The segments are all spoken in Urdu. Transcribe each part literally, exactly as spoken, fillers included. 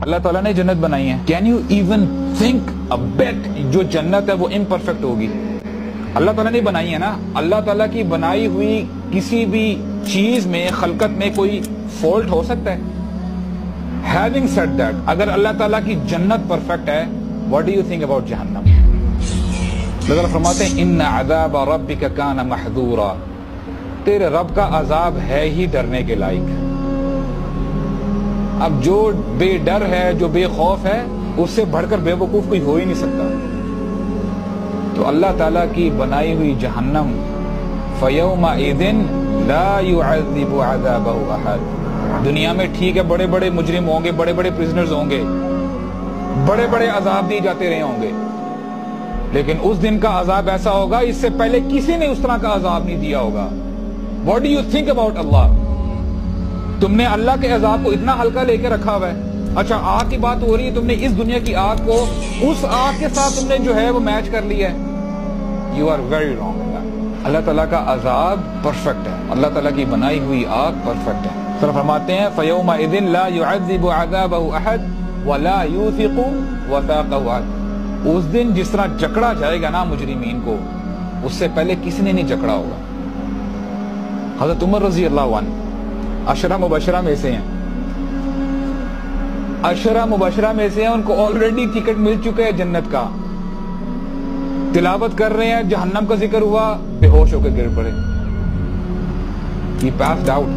اللہ تعالیٰ نے جنت بنائی ہے. Can you even think a but جو جنت ہے وہ امپرفیکٹ ہوگی؟ اللہ تعالیٰ نے بنائی ہے نا. اللہ تعالیٰ کی بنائی ہوئی کسی بھی چیز میں، خلقت میں کوئی فالٹ ہو سکتا ہے؟ Having said that, اگر اللہ تعالیٰ کی جنت پرفیکٹ ہے، what do you think about جہنم؟ اللہ تعالیٰ فرماتے ہیں ان عذاب ربک کان محذورا، تیرے رب کا عذاب ہے ہی ڈرنے کے لائق. اب جو بے ڈر ہے، جو بے خوف ہے، اس سے بڑھ کر بے وقوف کوئی ہو ہی نہیں سکتا. تو اللہ تعالیٰ کی بنائی ہوئی جہنم فَيَوْمَئِذٍ لَا يُعَذِّبُ عَذَابَهُ أَحَدٌ. دنیا میں ٹھیک ہے بڑے بڑے مجرم ہوں گے، بڑے بڑے پرزنرز ہوں گے، بڑے بڑے عذاب دیے جاتے رہے ہوں گے، لیکن اس دن کا عذاب ایسا ہوگا اس سے پہلے کسی نے اس طرح کا عذاب نہیں دیا ہوگا. What do you think about Allah؟ تم نے اللہ کے عذاب کو اتنا ہلکا لے کے رکھا ہوا ہے. اچھا آگ کی بات ہو رہی ہے، تم نے اس دنیا کی آگ کو اس آگ کے ساتھ تم نے جو ہے وہ میچ کر لیا ہے. You are very wrong in that. اللہ تعالیٰ کا عذاب پرفیکٹ ہے، اللہ تعالیٰ کی بنائی ہوئی آگ پرفیکٹ ہے. تو فرماتے ہیں فَيَوْمَئِذٍ لَا يُعَذِّبُ عَذَابَهُ أَحَدٌ وَلَا يُوثِقُ وَثَاقَهُ أَحَدٌ. اس دن جس طرح جکڑا جائے گا نا مجرمین کو، اس سے پہلے کسی نے نہیں جکڑا ہوگا. حضرت عمر رضی اللہ عنہ عشرہ مبشرہ میں سے ہیں، عشرہ مبشرہ میں سے ہیں، ان کو آلریڈی ٹکٹ مل چکا ہے جنت کا. تلاوت کر رہے ہیں، جہنم کا ذکر ہوا، بے ہوش ہو کے گر پڑے. He passed out.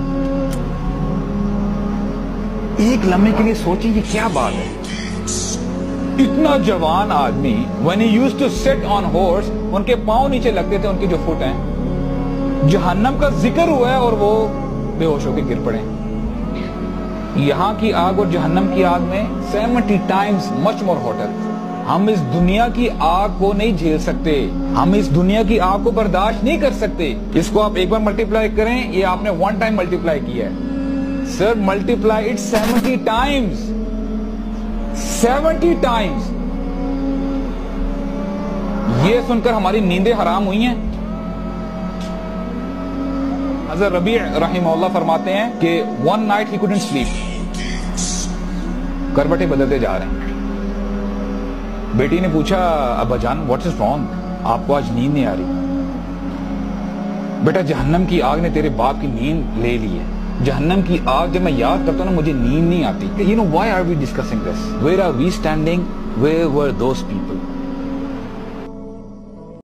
ایک لمحے کے لیے سوچیں یہ کیا بات ہے. اتنا جوان آدمی when he used to sit on horse، ان کے پاؤں نیچے لگتے تھے ان کے جو فٹ ہیں. جہنم کا ذکر ہوا ہے اور وہ بے ہوش ہو کے گر پڑے. یہاں کی آگ اور جہنم کی آگ میں seventy times much more hotter. ہم اس دنیا کی آگ کو نہیں جھیل سکتے، ہم اس دنیا کی آگ کو برداشت نہیں کر سکتے. اس کو آپ ایک بار ملٹیپلائی کریں، یہ آپ نے ون ٹائم ملٹیپلائی کیا ہے. Sir multiply it seventy times, seventy times. یہ سن کر ہماری نیندیں حرام ہوئی ہیں. حضرت ربیع رحمہ اللہ فرماتے ہیں کہ one night he couldn't sleep، کروٹیں بدلتے جا رہے ہیں. بیٹی نے پوچھا ابا جان واٹ از رانگ، آپ کو آج نیند نہیں آ رہی؟ بیٹا جہنم کی آگ نے تیرے باپ کی نیند لے لی ہے. جہنم کی آگ جب میں یاد کرتا ہوں مجھے نیند نہیں آتی. You know why are we discussing this? Where are we standing? Where were those people?